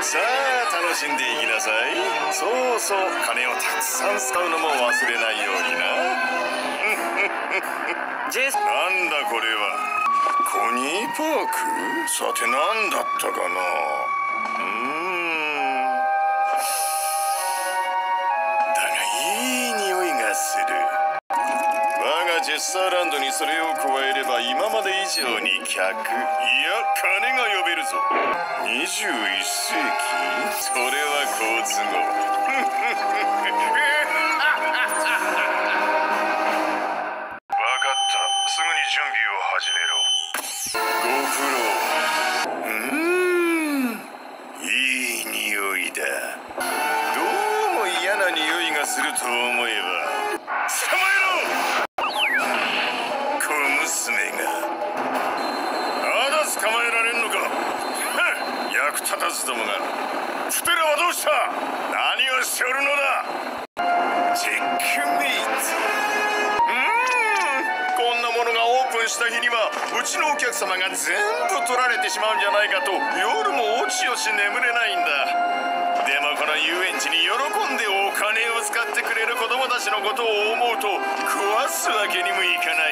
さあ楽しんでいきなさい。そうそう、金をたくさん使うのも忘れないようにな。なんだこれは。コニーパーク？さて何だったかな。だがいい匂いがする。我がジェスターランドにそれを加えれば今まで以上に客、いや金が呼べるぞ。21世紀？それは好都合。すぐに準備を始めろ。ご苦労。いい匂いだ。どうも嫌な匂いがすると思えば捕まえろ。小娘がまだ捕まえられんのか。役立たずどもが。プテラはどうした。何をしておるのだ。チェックメイト。オープンした日にはうちのお客様が全部取られてしまうんじゃないかと夜も落ちよし眠れないんだ。でもこの遊園地に喜んでお金を使ってくれる子供たちのことを思うと壊すわけにもいかない。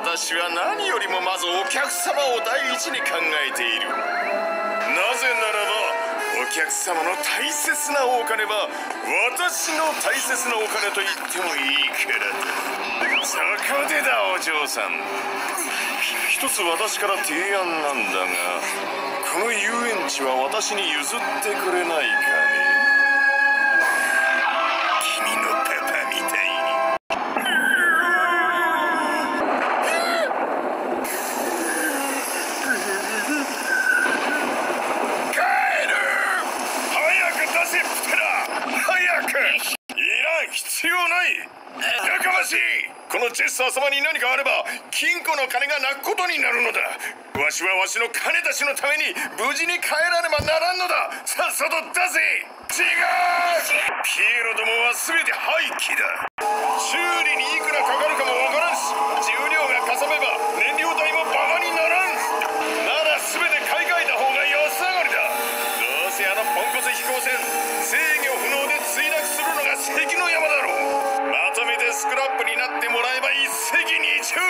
私は何よりもまずお客様を第一に考えている。なぜならばお客様の大切なお金は私の大切なお金と言ってもいいからだ。そこでだお嬢さん、一つ私から提案なんだが、この遊園地は私に譲ってくれないかね。君のパパみたいに。帰る。早く出せプテラ。早く。いらん、必要ない。やかましい。このジェスター様に何かあれば金庫の金がなくことになるのだ。わしはわしの金たちのために無事に帰らねばならんのだ。さっさと出せ。違う。ピエロどもは全て廃棄だ。修理にいくらかかるかもわからんし、重量がかさめば燃料代もバカにならん。なら全て買い替えた方が安上がりだ。どうせあのポンコツ飛行船制御不能で墜落するのが関の山だろう。まとめてスクラップになってもらえば一石二鳥。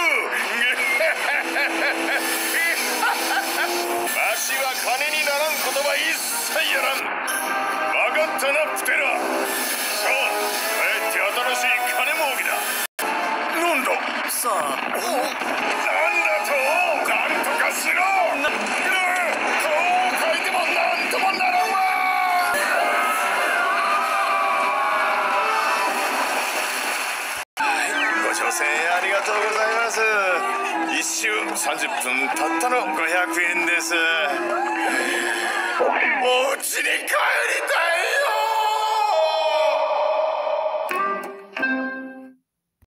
わしは金にならんことは一切やらん。分かったなプテラ。さあ帰って新しい金儲けだ。なんださあ。なんだと。なんとかしろ。顔を変えてもなんともならんわ。ご乗船ありがとうございます。1周30分たったの500円です。お家に帰